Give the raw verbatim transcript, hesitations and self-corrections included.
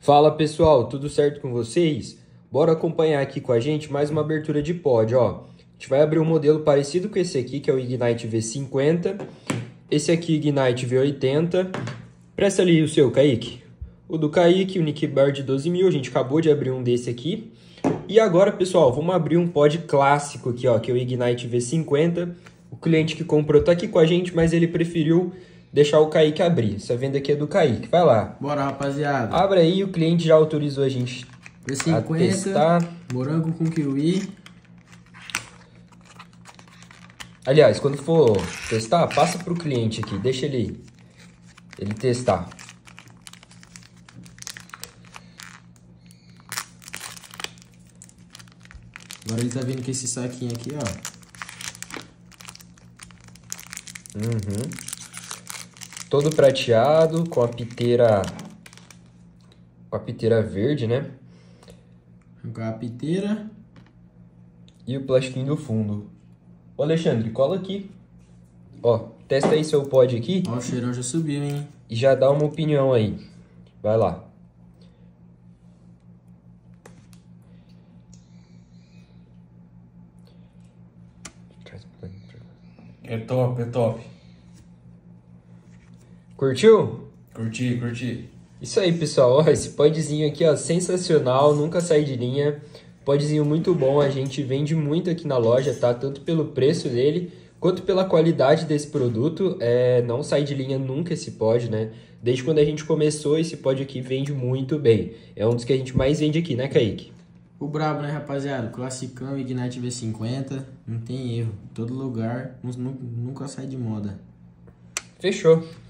Fala pessoal, tudo certo com vocês? Bora acompanhar aqui com a gente mais uma abertura de pod, ó. A gente vai abrir um modelo parecido com esse aqui, que é o Ignite V cinquenta. Esse aqui, Ignite V oitenta. Presta ali o seu, Kaique. O do Kaique, o Nick Bar de doze mil, a gente acabou de abrir um desse aqui. E agora, pessoal, vamos abrir um pod clássico aqui, ó, que é o Ignite V cinquenta. O cliente que comprou tá aqui com a gente, mas ele preferiu deixar o Kaique abrir. Essa venda aqui é do Kaique. Vai lá. Bora, rapaziada. Abre aí, o cliente já autorizou a gente V a cinquenta, testar. morango com kiwi. Aliás, quando for testar, passa pro cliente aqui. Deixa ele, ele testar. Agora ele tá vendo que esse saquinho aqui, ó. Uhum. Todo prateado, com a piteira, com a piteira verde, né? Com a piteira. E o plastiquinho do fundo. Ô Alexandre, cola aqui. Ó, testa aí seu pod aqui. Ó, o cheirão já subiu, hein? E já dá uma opinião aí. Vai lá. É top, é top. Curtiu? Curti, curti. Isso aí, pessoal. Ó, esse podzinho aqui, ó, sensacional, nunca sai de linha. Podzinho muito bom, a gente vende muito aqui na loja, tá? Tanto pelo preço dele, quanto pela qualidade desse produto. É, não sai de linha nunca esse pod, né? Desde quando a gente começou, esse pod aqui vende muito bem. É um dos que a gente mais vende aqui, né, Kaique? O brabo, né, rapaziada? Classicão, Ignite V cinquenta. Não tem erro. Todo lugar, nunca sai de moda. Fechou.